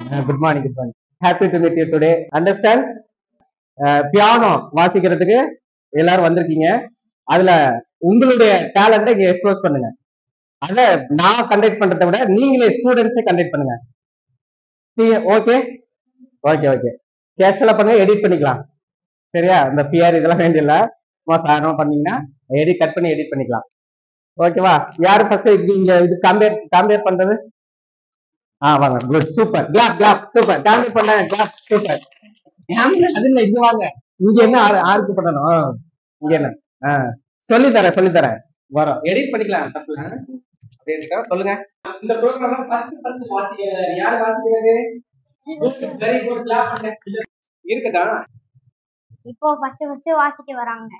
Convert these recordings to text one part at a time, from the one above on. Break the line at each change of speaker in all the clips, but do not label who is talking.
Good morning, good morning. Happy to meet you today. Understand? Piano வாசிக்கிறதுக்கு எல்லாரும் வந்திருக்கீங்க. அதுல உங்களுடைய டேலண்ட்டை இங்க எக்ஸ்ப்ளோஸ் பண்ணுங்க. அத நான் கண்டக்ட் பண்றதை விட நீங்களே ஸ்டூடெண்ட்ஸே கண்டக்ட் பண்ணுங்க. Okay okay okay. கேஷுவலா பண்ணுங்க, எடிட் பண்ணிக்கலாம். சரியா? இந்த பிஆர் இதெல்லாம் வேண்டியல சும்மா சாதாரணமா பண்ணீங்கன்னா கட் பண்ணி எடிட் பண்ணிக்கலாம். ஓகேவா? யாரு ஃபர்ஸ்ட் இங்க இது கம்பேர் பண்றது? வாங்க. Good, super. Clap clap. Super. Compare பண்ணாங்க. கிளாப். சூப்பர். அது இல்ல, இங்க வாங்க. இங்க என்ன ஆருக்கு பண்ணணும்? இங்க என்ன சொல்லி தரேன் வரோம். எடிட் பண்ணிக்கலாம். சொல்லுங்க. இந்த ப்ரோக்ராம் ஃபர்ஸ்ட் வாசிக்கிறது யார் வாசிக்கிறது? Very good. கிளாப் பண்ணுங்க. இருக்குதா?
இப்போ ஃபர்ஸ்ட் வாசிக்க வராங்க.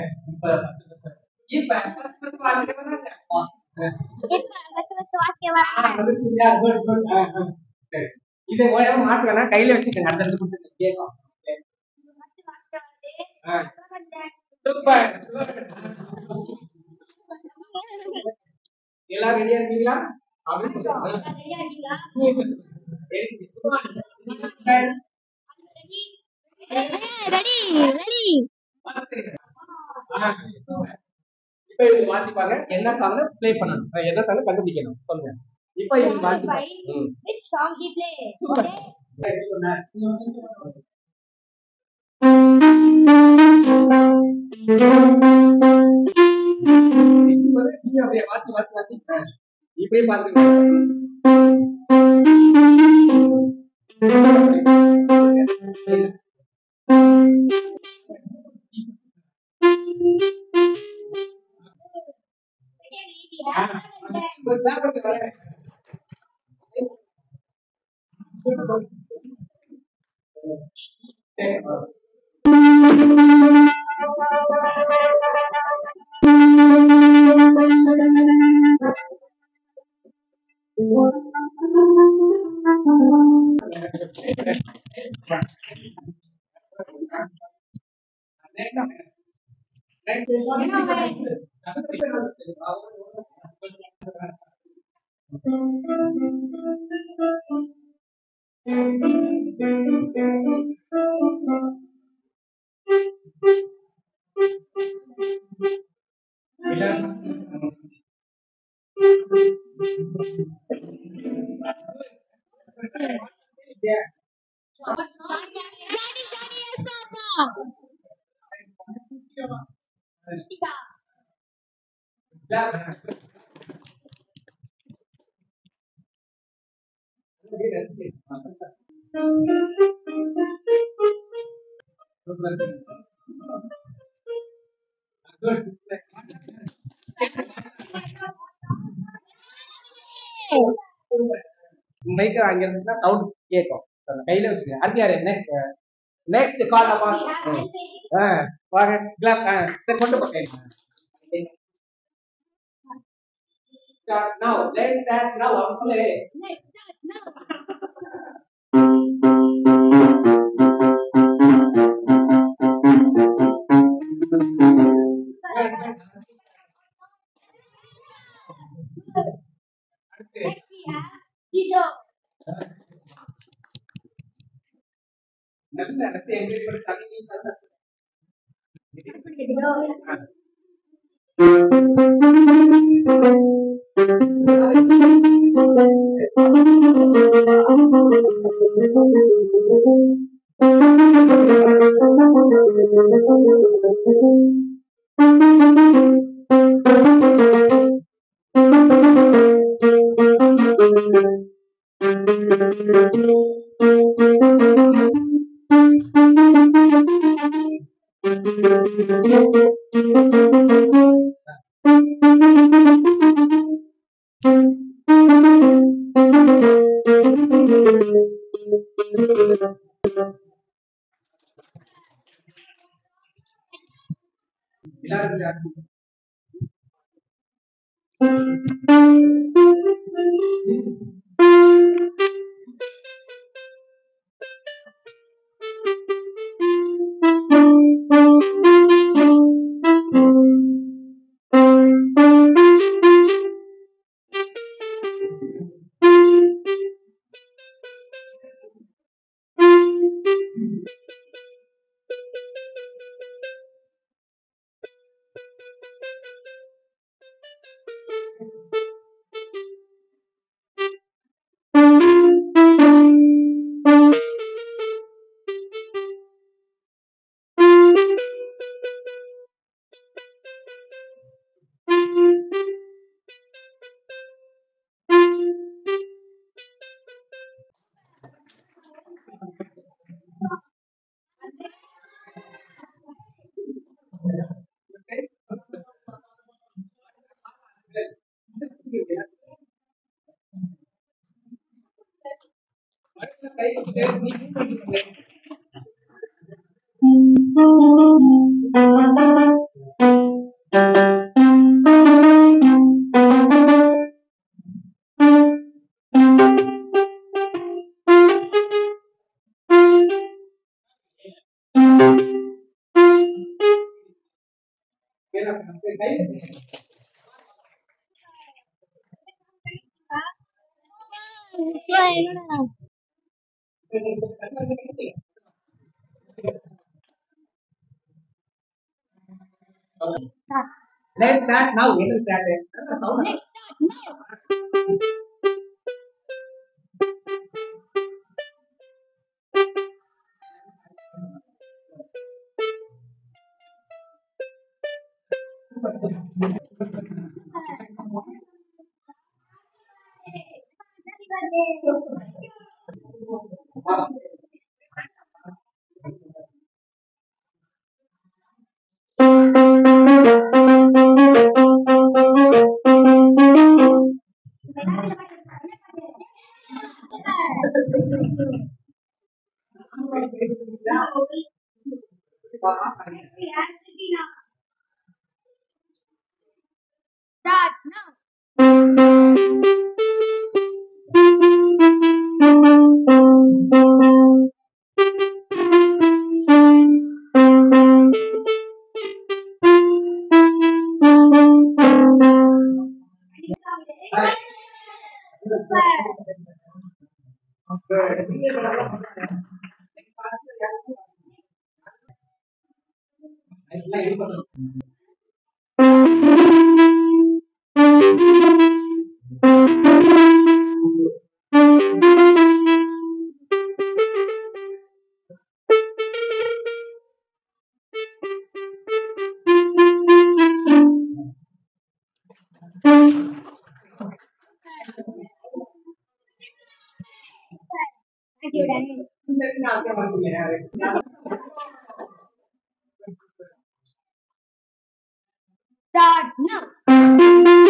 இப்ப ஃபர்ஸ்ட் வாசிக்க வராங்க. இதை மாட்டுவேனா கையில வச்சுக்கோங்க. அந்த இடத்துல கொடுத்து கேட்கும். எல்லாரும் ரெடியா இருக்கீங்களா? இப்ப இவங்க வாசிப்பாங்க. என்ன சாங் ப்ளே பண்ணணும், என்ன சாங் கண்டுபிடிக்கணும். சொல்லுங்க. இப்ப இவங்க வாசிப்பாங்க.
Which song he plays?
அப்படியே வாசி இப்படியே பாருங்க. மைக் அங்க இருந்துச்சுன்னா சவுண்ட் கேட்கும். கையில வச்சுக்க. அடுத்து யாரு? நெக்ஸ்ட் கால் அப்பா. வாங்க. கிளாப். கொண்டு போங்க. Start now. Let's start now. Play.
Let's start now.
நல்ல ரத்த என்ஜாய் பண்ணி தமிழ் சொல்லுங்க. Let's start now. When to start it?
Let's start now. Start now. Thank you, Daniel. Start now.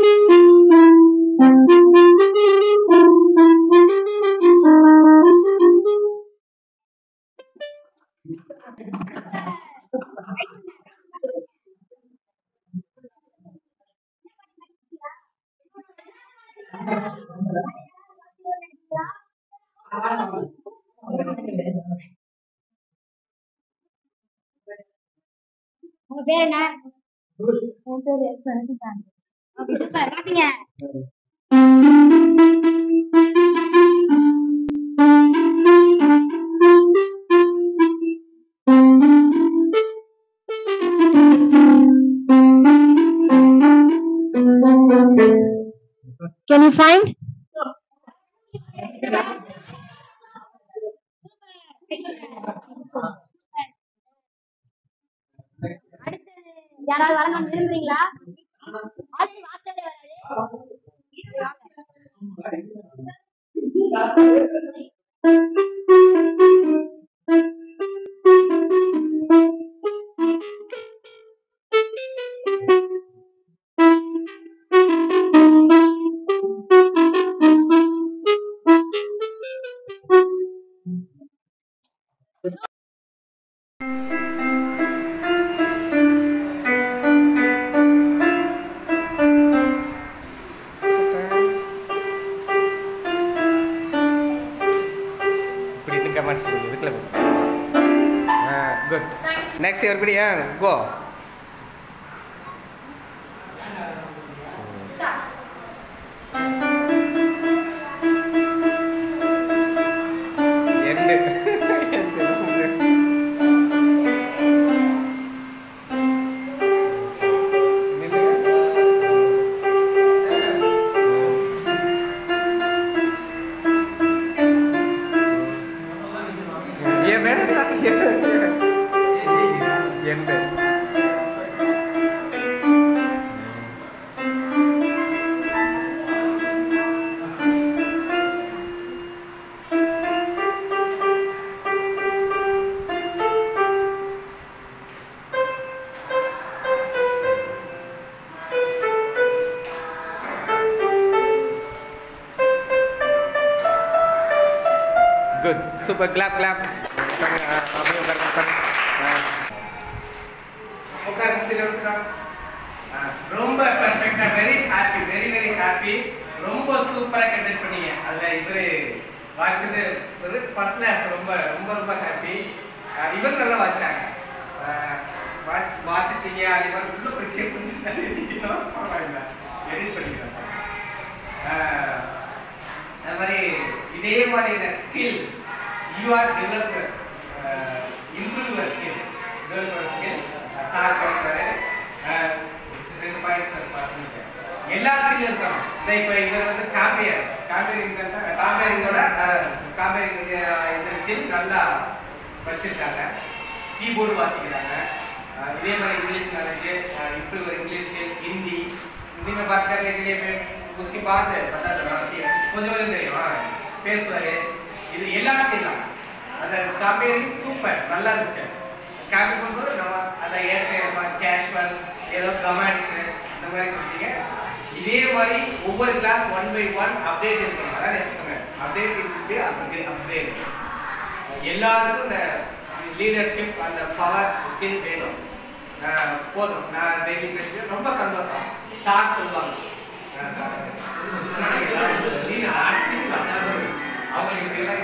உங்க பேர் என்ன? என் பேரு சரண்யா. Okay, super. பாத்தீங்க. Can you find? அடுத்தது யாராவது வரணும் விரும்புறீங்களா? ஆல்ரெடி வாட்ஸ்அப்ல வராது.
Good. Next, everybody, go. Good super clap clap அப்படியே உட்காருங்க சீரியஸா ரொம்ப பெர்ஃபெக்ட்டா very happy very very happy ரொம்ப சூப்பரா கண்டக்ட் பண்ணீங்க அதுல இவரு வாட்சது ஃபர்ஸ்ட் கிளாஸ் ரொம்ப ரொம்ப ரொம்ப ஹாப்பி இவர் நல்லா வாட்சாங்க வாட்ச் வாசிச்சீங்க அதே மாதிரி உள்ள போயிட்டே கொஞ்சம் தள்ளிட்டோம் பரவாயில்ல எடிட் பண்ணிக்கிறோம் அது மாதிரி இதே மாதிரியான skill you are develop improve your skill develop your skill sir பேசுறாரு ரெண்டு பாயிண்ட் சார் பாசிங்க எல்லா ஸ்கில்லும் இருக்கணும் இதை இப்போ இவர் வந்து காம்பேரிங்கோட இந்த ஸ்கில் நல்லா வச்சிருக்காங்க கீபோர்டு வாசிக்கிறாங்க இதே மாதிரி English knowledge improve English skill Hindi Hindi में बात करने के लिए उसकी बात है पता चला கொஞ்சம் கொஞ்சம் தெரியும் பேசுவாரு இது எல்லா ஸ்கில்லும் அந்த காம்பேரிங் சூப்பர் நல்லா இருந்துச்சு காப்பி பண்ணும்போது நம்ம அதை ஏற்ற கேஷுவல் ஏதோ கமெண்ட்ஸ் இந்த மாதிரி கொடுத்தீங்க இதே மாதிரி ஒவ்வொரு கிளாஸ் 1 by 1 அப்டேட் இருக்கணும் அதான் நான் சொன்னேன் அப்டேட் இருக்கு அப்டேட் எல்லாருக்கும் இந்த லீடர்ஷிப் அந்த பவர் ஸ்கில் வேணும் போதும் நான் டெய்லி பேசுறேன் ரொம்ப சந்தோஷம் சார் சொல்லுவாங்க அவங்களுக்கு எல்லாம்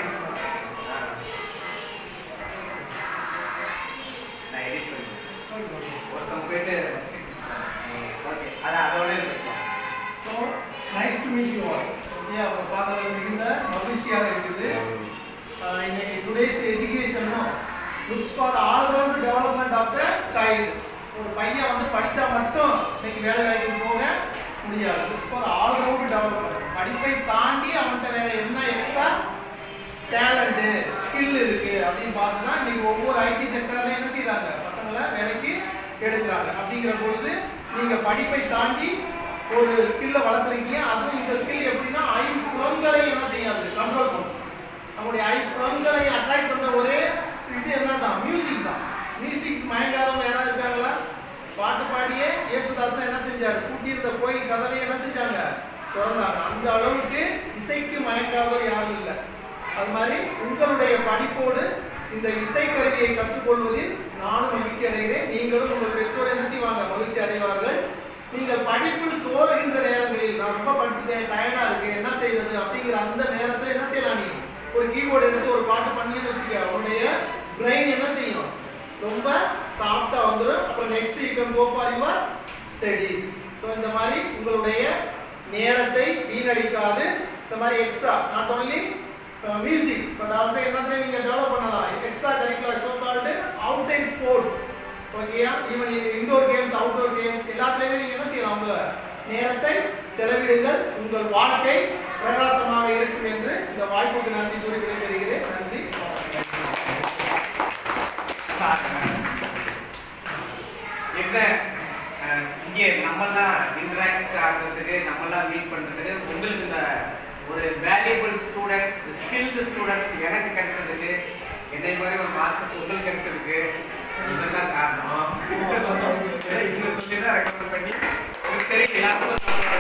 நான் எடிட் பண்ணுவேன் ஒருத்தவங்க போயிட்டு ஓகே அதான் அதோட
so nice to meet you all okay அவங்க பார்க்கறது மிகுந்த மகிழ்ச்சியாக இருக்குது இன்னைக்கு டுடேஸ் எஜுகேஷனும் looks for all round development of the child ஒரு பையன் வந்து படித்தா மட்டும் இன்னைக்கு வேலை வாய்ப்பு போக முடியாது லுக்ஸ் ஃபார் ஆல்ரவுண்ட் டெவலப்மெண்ட் படிப்பை தாண்டி அவன்கிட்ட வேற என்ன எக்ஸ்ட்ரா டேலண்ட்டு ஸ்கில் இருக்குது அப்படின்னு பார்த்து தான் இன்னைக்கு ஒவ்வொரு ஐடி செக்டர்லையும் என்ன செய்கிறாங்க பசங்களை வேலைக்கு எடுக்கிறாங்க அப்படிங்கிற பொழுது நீங்கள் படிப்பை தாண்டி ஒரு ஸ்கில்லை வளர்த்துருக்கீங்க அதுவும் இந்த ஸ்கில் எப்படின்னா ஐம்புலன்களை என்ன செய்யாது கண்ட்ரோல் பண்ணும் நம்முடைய ஐம்புலன்களை அட்ராக்ட் பண்ணுற ஒரே இது என்ன தான் மியூசிக் தான் மியூசிக் மயங்காதவங்க யாராவது இருக்காங்களா பாட்டு பாடியே இயேசுதாசன் என்ன செஞ்சார் கூட்டியிருந்த கோயில் கதவை என்ன செஞ்சாங்க திறந்தாங்க அந்த அளவுக்கு இசைக்கு மயங்காதவர் யாரும் இல்லை அது மாதிரி உங்களுடைய படிப்போடு இந்த இசைக்கருவியை கற்றுக்கொள்வதில் நானும் மகிழ்ச்சி அடைகிறேன் நீங்களும் உங்கள் பெற்றோர் என்ன செய்வாங்க மகிழ்ச்சி அடைவார்கள் நீங்கள் படிப்பில் சோறுகின்ற நேரங்களில் நான் ரொம்ப படிச்சுட்டேன் டயர்டாக இருக்கு என்ன செய்யறது அப்படிங்கிற அந்த நேரத்தில் என்ன செய்யலாம் நீ ஒரு கீபோர்டு எடுத்து ஒரு பாட்டு பண்ணின்னு வச்சுக்க உன்னுடைய பிரெயின் என்ன செய்யும் ரொம்ப சாஃப்டாக வந்துடும் அப்புறம் next you can go for your studies so இந்த மாதிரி உங்களுடைய நேரத்தை வீணடிக்காது இந்த மாதிரி extra not only music but also என்னத்துல நீங்கள் டெவலப் பண்ணலாம் எக்ஸ்ட்ரா கரிக்குலர் ஷோ கால்டு அவுட் சைட் ஸ்போர்ட்ஸ் ஓகேயா even indoor games outdoor games எல்லாத்துலேயுமே நீங்கள் என்ன செய்யலாம் உங்கள் நேரத்தை செலவிடுங்கள் உங்கள் வாழ்க்கை பிரகாசமாக இருக்கும் என்று இந்த வாய்ப்புக்கு நன்றி கூறி விடைபெறுகிறேன் நன்றி
என்ன இங்கே நம்மெல்லாம் இன்டராக்ட் ஆகிறதுக்கு நம்மெல்லாம் மீட் பண்ணுறதுக்கு உங்களுக்கு இந்த ஒரு வேல்யூபிள் ஸ்டூடெண்ட்ஸ் ஸ்கில்டு ஸ்டூடெண்ட்ஸ் எனக்கு கிடைச்சதுக்கு என்னை மாதிரி ஒரு மாஸ்டர்ஸ் உங்களுக்கு கிடைச்சதுக்கு இதுதான் காரணம் இங்கே சொல்லி தான் ரெக்கமெண்ட் பண்ணி தெரியும் எல்லாருக்கும்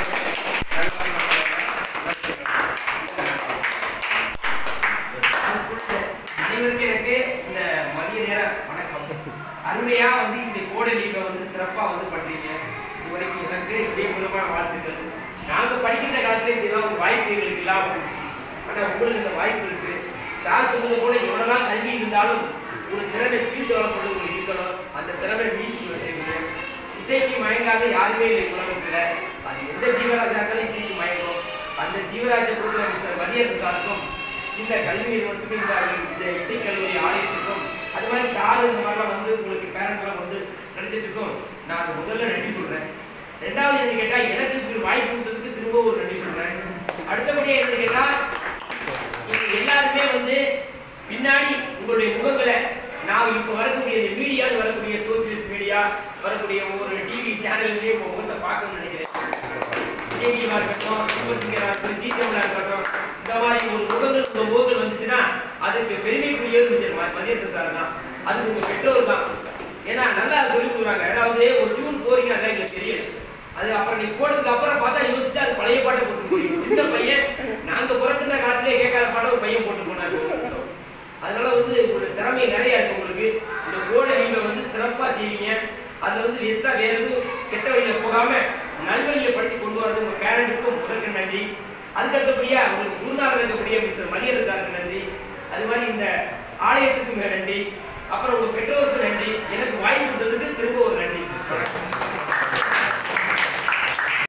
அனைவருக்கும் எனக்கு இந்த மதிய நேர வணக்கம் அருமையா வந்து இந்த கோடை லீவை வந்து சிறப்பா வந்து பண்றீங்க இதுவரைக்கும் எனக்கு இதே மூலமான வாழ்த்துக்கள் நாங்க படிக்கின்ற காலத்துல இதெல்லாம் ஒரு வாய்ப்பு எங்களுக்கு இல்லாம இருந்துச்சு ஆனா உங்களுக்கு இந்த வாய்ப்பு இருக்கு சார் சொன்னது போல எவ்வளவுதான் கல்வி இருந்தாலும் ஒரு திறமை ஸ்கில் டெவலப் பண்ண உங்களுக்கு இருக்கணும் அந்த திறமை மியூசிக் வச்சிருக்கீங்க இசைக்கு மயங்காத யாருமே இல்லை உலகத்துல அது எந்த ஜீவராசியா இருந்தாலும் இசைக்கு மயங்கும் அந்த ஜீவராசியை கொடுக்குற மிஸ்டர் மதியரசு சாருக்கும் இந்த கல்வி நிறுவனத்துக்கும் இந்த இசைக்கல்லூரி ஆலயத்துக்கும் அது மாதிரி சார் இந்த மாதிரிலாம் வந்து உங்களுக்கு பேரண்ட்லாம் வந்து நினைச்சதுக்கும் நான் அது முதல்ல நன்றி சொல்றேன். ரெண்டாவது என்ன கேட்டா எனக்கு இப்படி வாய்ப்பு கொடுத்ததுக்கு திரும்ப ஒரு நன்றி சொல்றேன். அடுத்தபடியாக என்ன கேட்டா நீங்க எல்லாருமே வந்து பின்னாடி உங்களுடைய முகங்களை நான் இப்போ வரக்கூடிய இந்த மீடியாவில் வரக்கூடிய சோசியலிஸ்ட் மீடியா வரக்கூடிய ஒவ்வொரு டிவி சேனல்லையும் உங்கள் முகத்தை பார்க்கணும்னு நினைக்கிறேன். டிவியாக இருக்கட்டும் சூப்பர் சிங்கராக இருக்கட்டும் ஜிடிஎம்ல இருக்கட்டும் இந்த மாதிரி ஒரு முகங்கள் வந்துச்சுன்னா அதுக்கு பெருமைக்குரியவர் மிஸ்டர் மதியரசன் சார் தான். அது உங்கள் பெற்றோர் தான். ஏன்னா நல்லா சொல்லிக் கொடுக்குறாங்க. அதாவது ஒரு டியூன் போறீங்கன்னா எங்களுக்கு தெரியும். அது அப்புறம் நீ போட்டதுக்கு அப்புறம் பார்த்தா யோசிச்சுட்டு அது பழைய பாட்டை போட்டு போறீங்க. சின்ன பையன் நாங்கள் பிறக்கின்ற காலத்திலே கேட்காத பாட்டை ஒரு பையன் போட்டு போனாங்க. அதனால வந்து ஒரு திறமை நிறைய இருக்கு உங்களுக்கு. இந்த கோடை லீவை வந்து சிறப்பா செய்வீங்க. அதுல வந்து வேஸ்டா வேற எதுவும் கெட்ட வழியில போகாம நல்வழியில படித்து கொண்டு வரது உங்க பேரண்ட்டுக்கும் முதற்கு நன்றி. அதுக்கு அடுத்தபடியா உங்களுக்கு குருநாதர் இருக்கக்கூடிய மிஸ்டர் மதியரசு சாருக்கு நன்றி. அது மாதிரி இந்த ஆலயத்துக்கு நன்றி. அப்புறம் உங்க பெற்ற